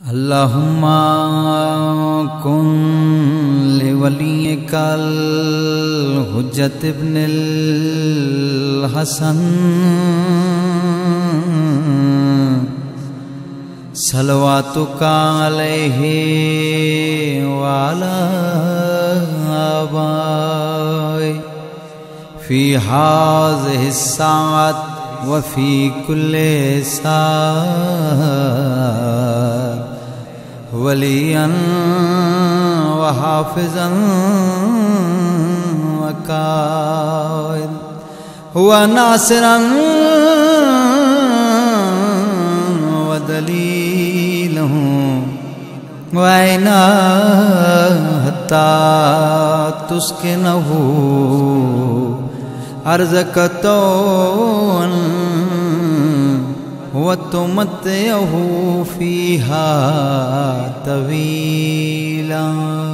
अल्लाहुम्मा कुन लिवलियकल हुज्जत इब्निल हसन सलवातुका अलैहि वाला आबाई फी हाज़िहि साअत व फी कुल्ले साअत वलियन व हाफिज़न व काइद व नासिरन व दलीलन व ऐना हत्ता तुस्किनहु अर्ज़क़तौन व तुमत्तिअहु फ़ीहा तवीला।